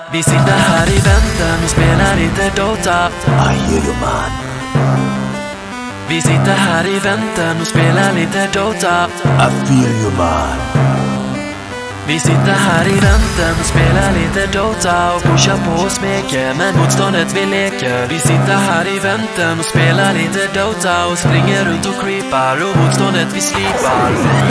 Vi sitter här i väntan och spelar lite Dota. I hear you, man. Vi sitter här i väntan och spelar lite Dota. I feel you, man. Vi sitter här i väntan och spelar lite Dota och pushar på och smeker, men motståndet vi leker. Vi sitter här i väntan och spelar lite Dota och springer runt och creepar och motståndet vi slipar.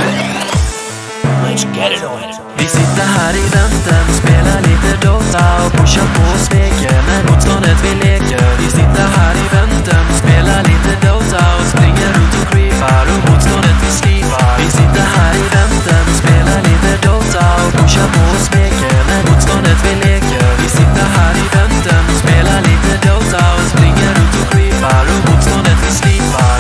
Let's get it on. Vi sitter här i väntan och spelar lite Dota och pushar på och smeker, men motståndet vi leker. Vi sitter här i väntan och spelar lite Dota och springer runt och creepar och motståndet vi slipar. Vi sitter här i väntan och spelar lite Dota och pushar på och smeker, men motståndet vi leker. Vi sitter här i väntan och spelar lite Dota och springer runt och creepar och motståndet vi slipar.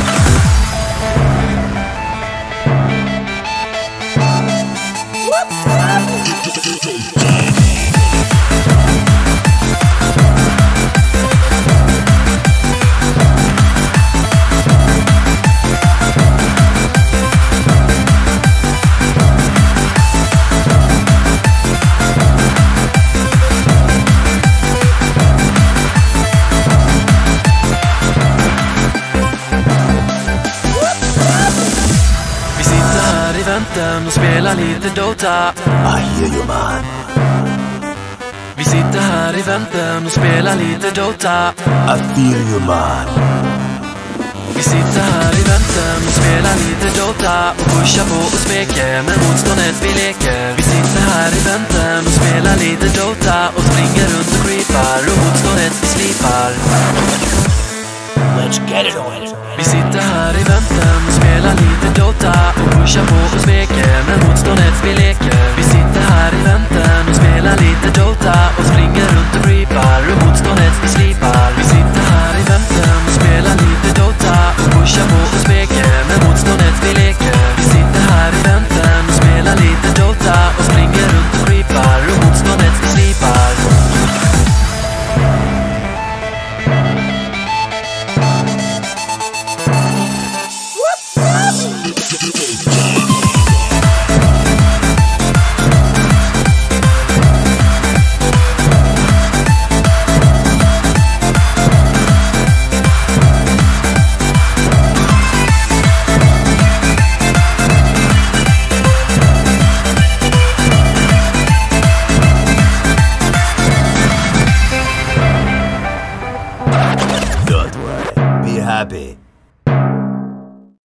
Och spela lite Dota. I hear you, man. Vi sitter här i väntan och spelar lite Dota. I feel you, man. Vi sitter här i väntan och spelar lite Dota och pushar på och smeker, men motståndet vi leker. Vi sitter här i väntan och spelar lite Dota och springer runt och creepar och motståndet vi slipar. Let's get it on. Vi sitter här i väntan och spelar lite Dota och pushar på och smeker, men motståndet vi leker.